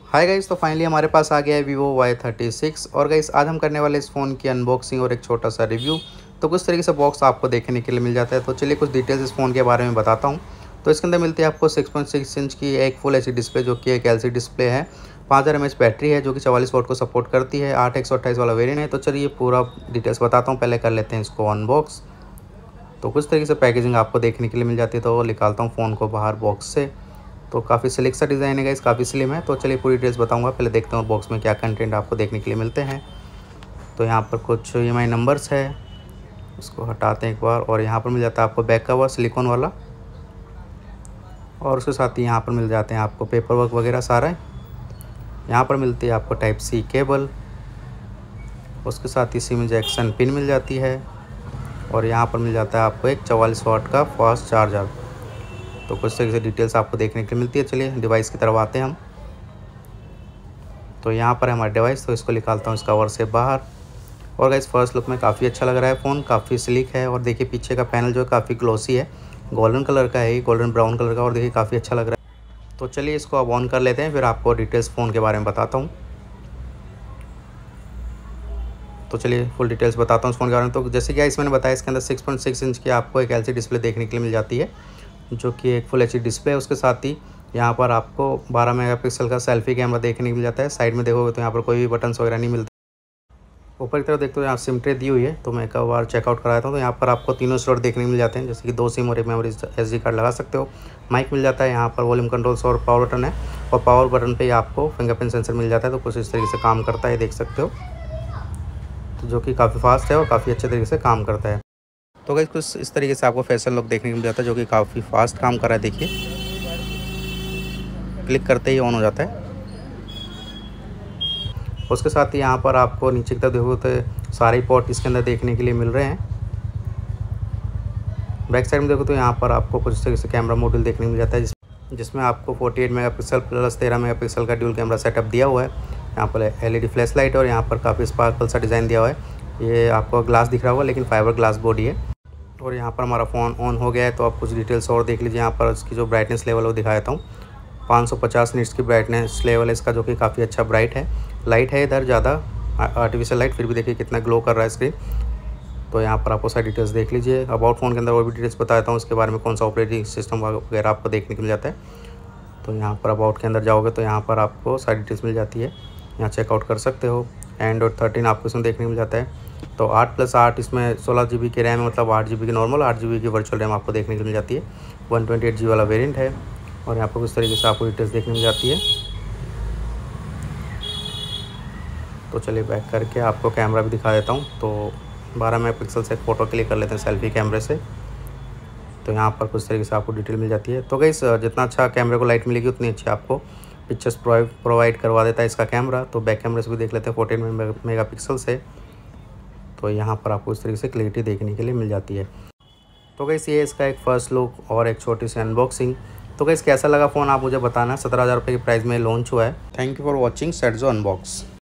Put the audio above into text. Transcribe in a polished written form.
Hi guys, तो finally हमारे पास आ गया है Vivo Y36 और गाइस आज हम करने वाले इस फ़ोन की अनबॉक्सिंग और एक छोटा सा रिव्यू। तो कुछ तरीके से बॉक्स आपको देखने के लिए मिल जाता है। तो चलिए कुछ डिटेल्स इस फ़ोन के बारे में बताता हूँ। तो इसके अंदर मिलती है आपको 6.6 इंच की एक फुल एचडी डिस्प्ले, जो कि एक एलसीडी डिस्प्ले है। 5000 mAh बैटरी है, जो कि 44 वॉट को सपोर्ट करती है। 8 128 वाला वेरिएंट है। तो चलिए पूरा डिटेल्स बताता हूँ। पहले कर लेते हैं इसको अनबॉक्स। तो कुछ तरीके से पैकेजिंग आपको देखने के लिए मिल जाती है। तो निकालता हूँ फ़ोन को बाहर बॉक्स से। तो काफ़ी स्लिक सा डिज़ाइन है गाइस, काफ़ी स्लिम है। तो चलिए पूरी डिटेल्स बताऊंगा। पहले देखते हैं बॉक्स में क्या कंटेंट आपको देखने के लिए मिलते हैं। तो यहाँ पर कुछ EMI नंबर्स है, उसको हटाते हैं एक बार। और यहाँ पर मिल जाता है आपको बैक कवर सिलिकॉन वाला, और उसके साथ ही यहाँ पर मिल जाते हैं आपको पेपर वर्क वगैरह सारा। यहाँ पर मिलती है आपको टाइप सी केबल, उसके साथ ही सिम इंजेक्शन पिन मिल जाती है। और यहाँ पर मिल जाता है आपको एक 44 वाट का फास्ट चार्जर। तो कुछ तरीके से डिटेल्स आपको देखने के लिए मिलती है। चलिए डिवाइस की तरफ आते हैं हम। तो यहाँ पर है हमारा डिवाइस। तो इसको निकालता हूँ इस कवर से बाहर। और गाइस फर्स्ट लुक में काफ़ी अच्छा लग रहा है फ़ोन, काफ़ी स्लिक है। और देखिए पीछे का पैनल जो है काफ़ी ग्लॉसी है, गोल्डन कलर का है, गोल्डन ब्राउन कलर का। और देखिए काफ़ी अच्छा लग रहा है। तो चलिए इसको अब ऑन कर लेते हैं, फिर आपको डिटेल्स फ़ोन के बारे में बताता हूँ। तो चलिए फुल डिटेल्स बताता हूँ इस फ़ोन के बारे में। तो जैसे कि मैंने बताया, इसके अंदर 6.6 इंच की आपको एक एलसीडी डिस्प्ले देखने के लिए मिल जाती है, जो कि एक फुल एचडी डिस्प्ले है। उसके साथ ही यहाँ पर आपको 12 मेगापिक्सल का सेल्फी कैमरा देखने को मिल जाता है। साइड में देखोगे तो यहाँ पर कोई भी बटन्स वगैरह नहीं मिलते। ऊपर की तरफ देखते हो यहाँ सिम ट्रे दी हुई है। तो मैं एक बार चेकआउट कराता हूँ। तो यहाँ पर आपको तीनों स्लॉट देखने को मिल जाते हैं, जैसे कि 2 सिम और एक मेमोरी SD कार्ड लगा सकते हो। माइक मिल जाता है, यहाँ पर वॉल्यूम कंट्रोल्स और पावर बटन है। और पावर बटन पर ही आपको फिंगरप्रिंट सेंसर मिल जाता है। तो कुछ इस तरीके से काम करता है, देख सकते हो। तो जो कि काफ़ी फास्ट है और काफ़ी अच्छे तरीके से काम करता है। तो गाइस कुछ इस तरीके से आपको फेशियल लॉक देखने को मिल जाता है, जो कि काफ़ी फास्ट काम कर रहा है। देखिए क्लिक करते ही ऑन हो जाता है। उसके साथ ही यहाँ पर आपको नीचे की तरफ देखो तो सारे पोर्ट इसके अंदर देखने के लिए मिल रहे हैं। बैक साइड में देखो तो यहाँ पर आपको कुछ तरीके से कैमरा मॉड्यूल देखने को मिल जाता है, जिसमें आपको 48 मेगापिक्सल प्लस 13 मेगापिक्सल का ड्यूल कैमरा सेटअप दिया हुआ है। यहाँ पर LED फ्लैश लाइट, और यहाँ पर काफ़ी स्पार्कल सा डिज़ाइन दिया हुआ है। ये आपको ग्लास दिख रहा होगा, लेकिन फाइबर ग्लास बॉडी है। और यहाँ पर हमारा फ़ोन ऑन हो गया है। तो आप कुछ डिटेल्स और देख लीजिए। यहाँ पर इसकी जो ब्राइटनेस लेवल वो दिखा देता हूँ। 550 निट्स की ब्राइटनेस लेवल है इसका, जो कि काफ़ी अच्छा ब्राइट है। लाइट है इधर ज़्यादा आर्टिफिशियल लाइट, फिर भी देखिए कितना ग्लो कर रहा है स्क्रीन। तो यहाँ पर आपको सारी डिटेल्स देख लीजिए। अबाउट फ़ोन के अंदर और भी डिटेल्स बताता हूँ उसके बारे में, कौन सा ऑपरेटिंग सिस्टम वगैरह आपको देखने को मिल जाता है। तो यहाँ पर अबाउट के अंदर जाओगे तो यहाँ पर आपको सारी डिटेल्स मिल जाती है, यहाँ चेकआउट कर सकते हो। एंड्रॉइड 13 आपको इसमें देखने को मिल जाता है। तो 8+8 इसमें 16 GB की रैम है, मतलब 8 GB की नॉर्मल, 8 GB की वर्चुअल रैम आपको देखने को मिल जाती है। 128 GB वाला वेरिएंट है। और यहाँ पर किस तरीके से आपको डिटेल्स देखने मिल जाती है। तो चलिए बैक करके आपको कैमरा भी दिखा देता हूँ। तो 12 मेगापिक्सल से फ़ोटो क्लिक कर लेते हैं सेल्फी कैमरे से। तो यहाँ पर कुछ तरीके से आपको डिटेल मिल जाती है। तो गाइस जितना अच्छा कैमरे को लाइट मिलेगी, उतनी अच्छी आपको पिक्चर्स प्रोवाइड करवा देता है इसका कैमरा। तो बैक कैमरे से भी देख लेते हैं 14 मेगापिक्सल से। तो यहाँ पर आपको इस तरीके से क्लैरिटी देखने के लिए मिल जाती है। तो गाइस ये इसका एक फ़र्स्ट लुक और एक छोटी सी अनबॉक्सिंग। तो गाइस कैसा लगा फ़ोन आप मुझे बताना। 17,000 रुपये की प्राइस में लॉन्च हुआ है। थैंक यू फॉर वॉचिंग सेटजो अनबॉक्स।